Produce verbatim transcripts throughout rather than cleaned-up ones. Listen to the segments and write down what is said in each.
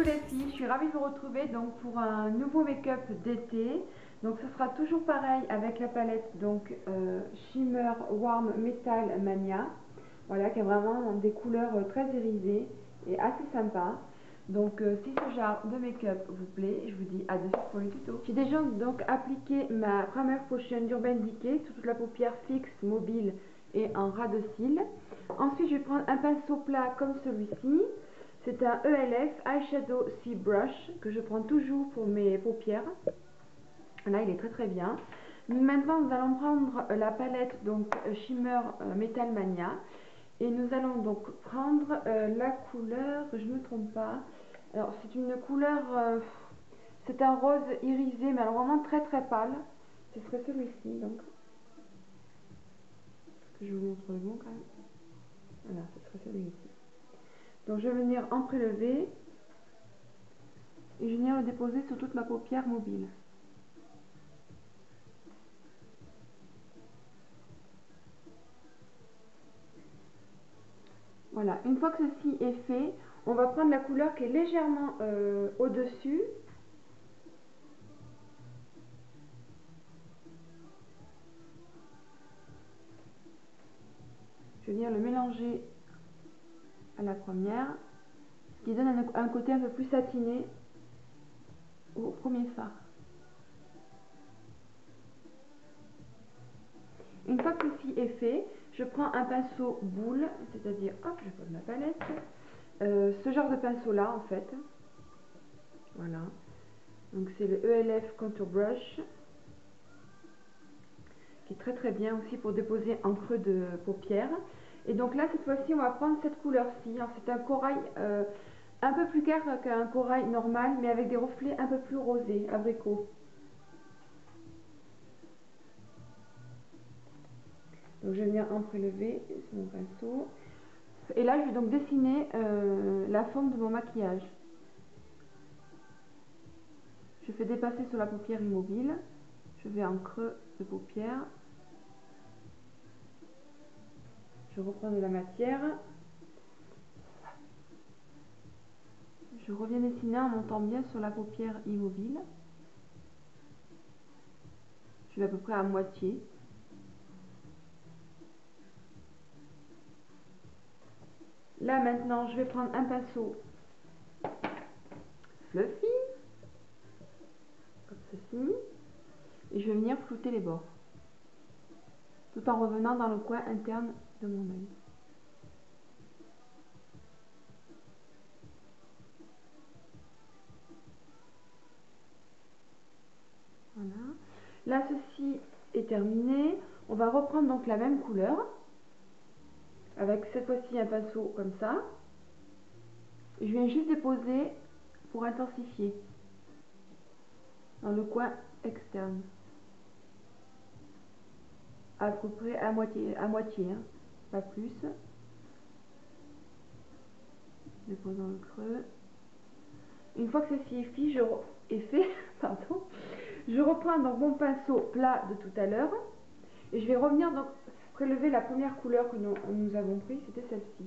les filles, je suis ravie de vous retrouver donc pour un nouveau make-up d'été. Donc ce sera toujours pareil avec la palette donc euh, Shimmer Warm Metal Mania. Voilà, qui a vraiment des couleurs très irisées et assez sympa. Donc euh, si ce genre de make-up vous plaît, je vous dis à de suite pour le tuto. J'ai déjà donc appliqué ma première potion d'Urban Decay sur toute la paupière fixe, mobile et en ras de cils. Ensuite je vais prendre un pinceau plat comme celui-ci. C'est un E L F Eyeshadow Sea Brush que je prends toujours pour mes paupières. Là il est très très bien. Maintenant nous allons prendre la palette donc Shimmer Metal Mania. Et nous allons donc prendre euh, la couleur, je ne me trompe pas. Alors c'est une couleur, euh, c'est un rose irisé, mais alors vraiment très très pâle. Ce serait celui-ci donc. Je vous montre le bon quand même. Voilà, ce serait celui-ci. Donc je vais venir en prélever et je vais venir le déposer sur toute ma paupière mobile. Voilà, une fois que ceci est fait, on va prendre la couleur qui est légèrement euh, au-dessus. Je vais venir le mélanger à la première, ce qui donne un, un côté un peu plus satiné au premier fard. Une fois que ceci est fait, je prends un pinceau boule, c'est-à-dire, hop, je pose ma palette, euh, ce genre de pinceau là en fait, voilà, donc c'est le E L F Contour Brush, qui est très très bien aussi pour déposer en creux de paupière. Et donc là cette fois-ci on va prendre cette couleur-ci, c'est un corail euh, un peu plus clair qu'un corail normal, mais avec des reflets un peu plus rosés, abricot. Donc je vais venir en prélever sur mon pinceau. Et là je vais donc dessiner euh, la forme de mon maquillage. Je fais dépasser sur la paupière immobile. Je vais en creux de paupière. Je reprends de la matière. Je reviens dessiner en montant bien sur la paupière immobile. Je vais à peu près à moitié. Là maintenant je vais prendre un pinceau fluffy, comme ceci, et je vais venir flouter les bords, tout en revenant dans le coin interne de mon œil. Voilà. Là ceci est terminé. On va reprendre donc la même couleur, avec cette fois-ci un pinceau comme ça. Je viens juste déposer pour intensifier dans le coin externe, à peu près à moitié, à moitié hein, pas plus. Je dépose dans le creux. Une fois que ceci est fait, je, re... est fait pardon, je reprends donc mon pinceau plat de tout à l'heure et je vais revenir donc prélever la première couleur que nous, nous avons prise, c'était celle-ci.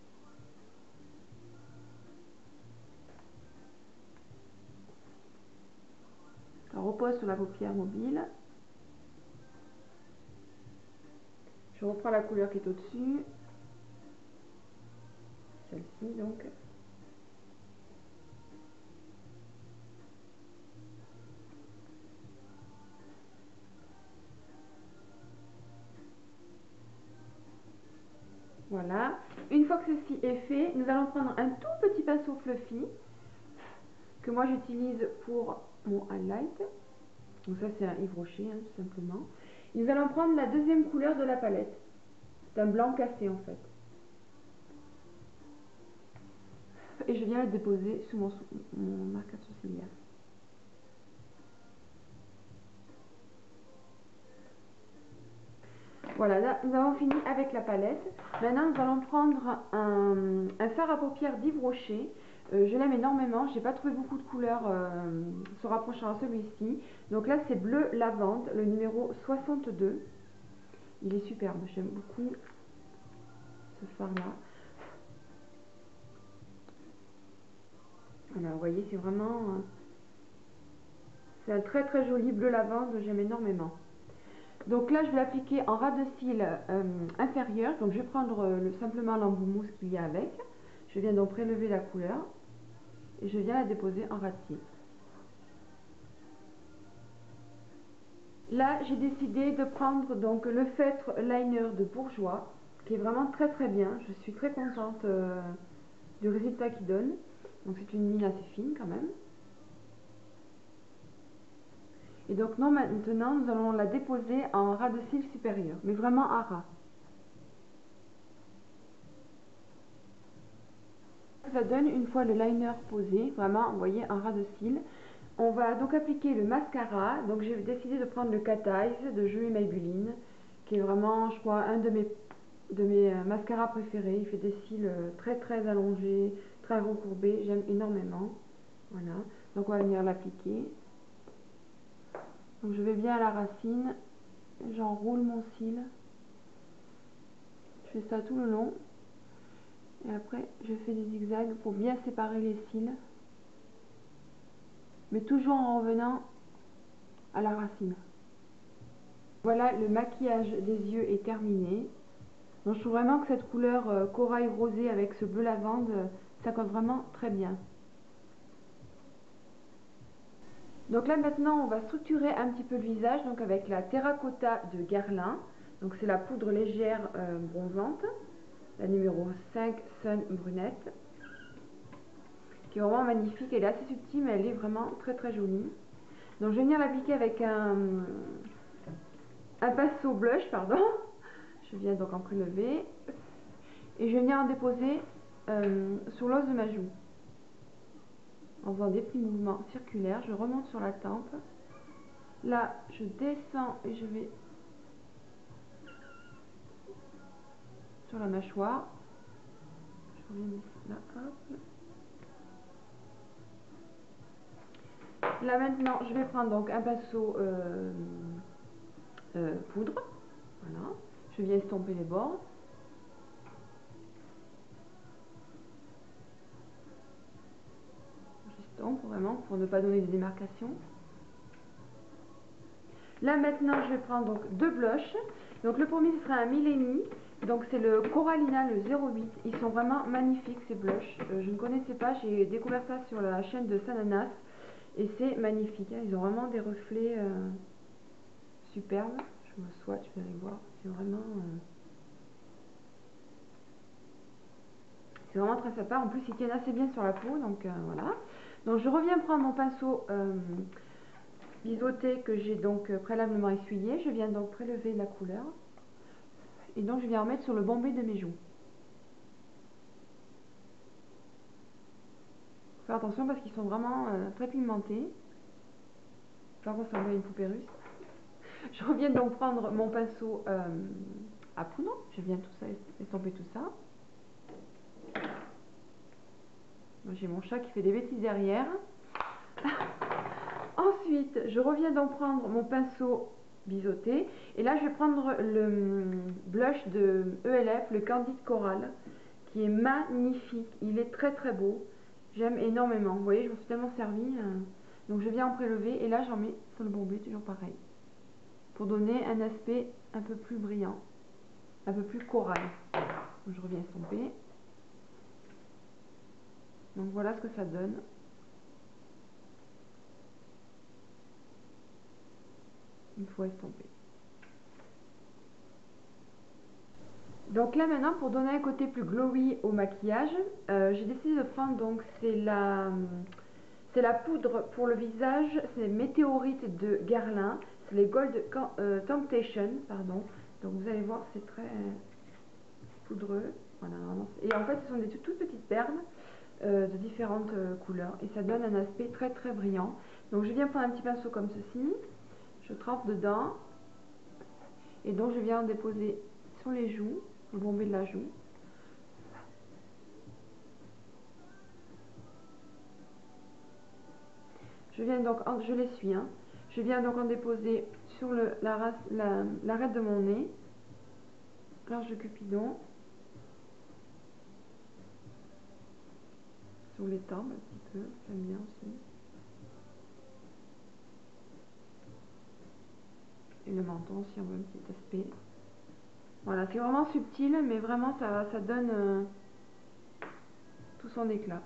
Je repose sur la paupière mobile. Je reprends la couleur qui est au-dessus, celle-ci donc. Voilà. Une fois que ceci est fait, nous allons prendre un tout petit pinceau fluffy que moi j'utilise pour mon highlight. Donc ça c'est un Yves Rocher hein, tout simplement. Et nous allons prendre la deuxième couleur de la palette. C'est un blanc cassé en fait. Et je viens le déposer sous mon, mon arcade sourcilière. Voilà, là nous avons fini avec la palette. Maintenant nous allons prendre un, un fard à paupières d'Yves Rocher. Euh, je l'aime énormément, j'ai pas trouvé beaucoup de couleurs euh, se rapprochant à celui-ci. Donc là c'est bleu lavande, le numéro soixante-deux. Il est superbe, j'aime beaucoup ce fard là. Voilà, vous voyez, c'est vraiment... Euh, c'est un très très joli bleu lavande, j'aime énormément. Donc là, je vais l'appliquer en ras de cils euh, inférieur. Donc je vais prendre euh, le, simplement l'embout mousse qu'il y a avec. Je viens donc prélever la couleur et je viens la déposer en ras de cils. Là, j'ai décidé de prendre donc le feutre liner de Bourjois, qui est vraiment très très bien. Je suis très contente euh, du résultat qu'il donne. Donc c'est une mine assez fine quand même. Et donc non, maintenant, nous allons la déposer en ras de cils supérieur, mais vraiment à ras. Ça donne une fois le liner posé, vraiment, vous voyez, en ras de cils. On va donc appliquer le mascara. Donc j'ai décidé de prendre le Cat Eyes de Julie Maybelline, qui est vraiment, je crois, un de mes, de mes euh, mascaras préférés. Il fait des cils euh, très très allongés, très recourbés, j'aime énormément. Voilà, donc on va venir l'appliquer. Donc je vais bien à la racine, j'enroule mon cil. Je fais ça tout le long. Et après, je fais des zigzags pour bien séparer les cils. Mais toujours en revenant à la racine. Voilà, le maquillage des yeux est terminé. Donc, je trouve vraiment que cette couleur euh, corail rosé avec ce bleu lavande, euh, ça colle vraiment très bien. Donc là maintenant, on va structurer un petit peu le visage donc avec la terracotta de Guerlain. Donc c'est la poudre légère euh, bronzante, la numéro cinq Sun Brunette, qui est vraiment magnifique. Elle est assez subtile, mais elle est vraiment très très jolie. Donc je vais venir l'appliquer avec un, un pinceau blush, pardon. Je viens donc en prélever. Et je vais venir en déposer euh, sur l'os de ma joue. En faisant des petits mouvements circulaires, je remonte sur la tempe. Là, je descends et je vais sur la mâchoire. Je reviens ici, là, hop. Là maintenant, je vais prendre donc un pinceau euh, euh, poudre. Voilà. Je viens estomper les bords. J'estompe vraiment pour ne pas donner de démarcation. Là maintenant, je vais prendre donc deux blushs. Donc le premier, ce sera un Millénie. Donc c'est le Corallina, le zéro huit. Ils sont vraiment magnifiques ces blushs. Euh, je ne connaissais pas, j'ai découvert ça sur la chaîne de Sananas. Et c'est magnifique, hein. Ils ont vraiment des reflets euh, superbes. Je me swatch, vous allez voir. C'est vraiment... Euh, c'est vraiment très sympa. En plus, ils tiennent assez bien sur la peau. Donc euh, voilà. Donc je reviens prendre mon pinceau euh, biseauté que j'ai donc préalablement essuyé. Je viens donc prélever la couleur. Et donc je viens en mettre sur le bombé de mes joues. Faut faire attention parce qu'ils sont vraiment euh, très pigmentés. Ça ressemble à une poupée russe. Je reviens donc prendre mon pinceau euh, à poudre. Je viens tout ça estomper tout ça. J'ai mon chat qui fait des bêtises derrière. Ensuite, je reviens donc prendre mon pinceau biseauté. Et là, je vais prendre le blush de E L F, le Candide Coral, qui est magnifique. Il est très très beau. J'aime énormément. Vous voyez, je me suis tellement servi. Euh, donc, je viens en prélever. Et là, j'en mets sur le bombé, toujours pareil. Pour donner un aspect un peu plus brillant. Un peu plus corail. Donc, je reviens estomper. Donc, voilà ce que ça donne. Une fois estompé. Donc là maintenant, pour donner un côté plus glowy au maquillage, euh, j'ai décidé de prendre, donc c'est la, c'est la poudre pour le visage, c'est Météorite de Guerlain, c'est les Gold euh, Temptation, pardon. Donc vous allez voir, c'est très euh, poudreux, voilà, vraiment. Et en fait, ce sont des toutes, toutes petites perles euh, de différentes euh, couleurs, et ça donne un aspect très très brillant. Donc je viens prendre un petit pinceau comme ceci, je trempe dedans, et donc je viens en déposer sur les joues, le bombé de la joue. Je viens donc, je l'essuie, hein. Je viens donc en déposer sur le, la race, la, l'arête de mon nez, large de Cupidon. sur les tempes un petit peu, j'aime bien aussi. Et le menton aussi, on voit un petit aspect. Voilà, c'est vraiment subtil, mais vraiment ça, ça donne euh, tout son éclat.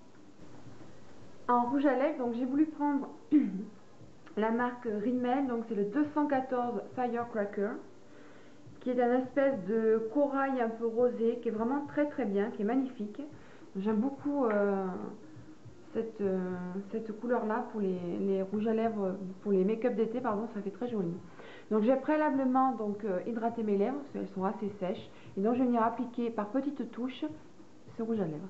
En rouge à lèvres, donc j'ai voulu prendre la marque Rimmel, donc c'est le deux cent quatorze Firecracker, qui est un espèce de corail un peu rosé, qui est vraiment très très bien, qui est magnifique. J'aime beaucoup euh, cette, euh, cette couleur là pour les, les rouges à lèvres, pour les make-up d'été, pardon, ça fait très joli. Donc j'ai préalablement donc euh, hydraté mes lèvres, parce qu'elles sont assez sèches, et donc je vais venir appliquer par petites touches ce rouge à lèvres.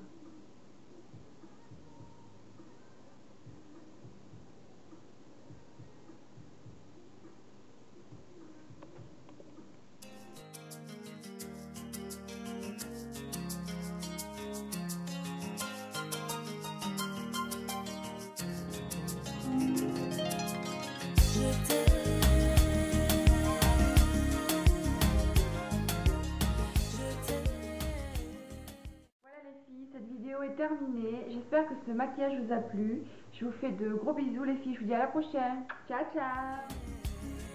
Cette vidéo est terminée, j'espère que ce maquillage vous a plu. Je vous fais de gros bisous les filles, je vous dis à la prochaine. Ciao ciao.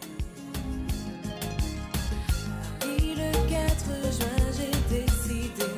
Et le quatre juin j'ai décidé